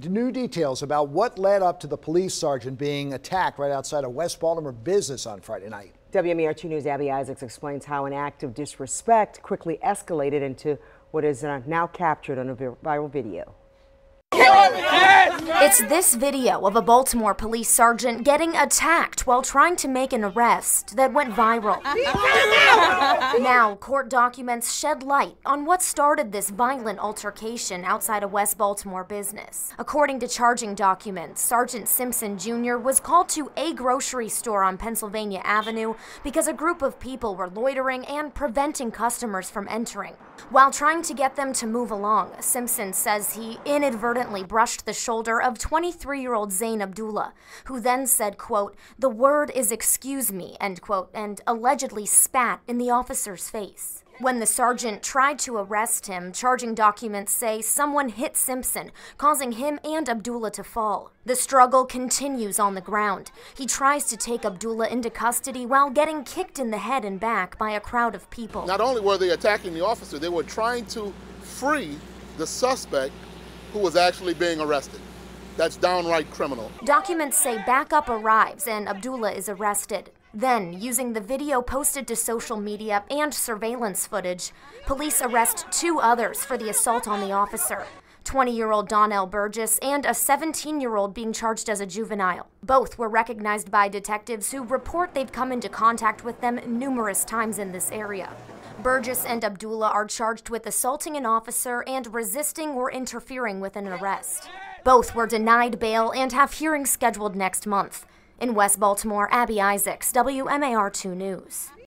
New details about what led up to the police sergeant being attacked right outside a West Baltimore business on Friday night. WMER2 News' Abby Isaacs explains how an act of disrespect quickly escalated into what is now captured on a viral video. It's this video of a Baltimore police sergeant getting attacked while trying to make an arrest that went viral. Now, court documents shed light on what started this violent altercation outside a West Baltimore business. According to charging documents, Sergeant Simpson Jr. was called to a grocery store on Pennsylvania Avenue because a group of people were loitering and preventing customers from entering. While trying to get them to move along, Simpson says he inadvertently brushed the shoulder of 23-year-old Zain Abdullah, who then said, quote, "The word is excuse me," end quote, and allegedly spat in the officer's face. When the sergeant tried to arrest him, charging documents say someone hit Simpson, causing him and Abdullah to fall. The struggle continues on the ground. He tries to take Abdullah into custody while getting kicked in the head and back by a crowd of people. Not only were they attacking the officer, they were trying to free the suspect who was actually being arrested. That's downright criminal. Documents say backup arrives and Abdullah is arrested. Then, using the video posted to social media and surveillance footage, police arrest 2 others for the assault on the officer. 20-year-old Donnell Burgess and a 17-year-old being charged as a juvenile. Both were recognized by detectives who report they've come into contact with them numerous times in this area. Burgess and Abdullah are charged with assaulting an officer and resisting or interfering with an arrest. Both were denied bail and have hearings scheduled next month. In West Baltimore, Abby Isaacs, WMAR2 News.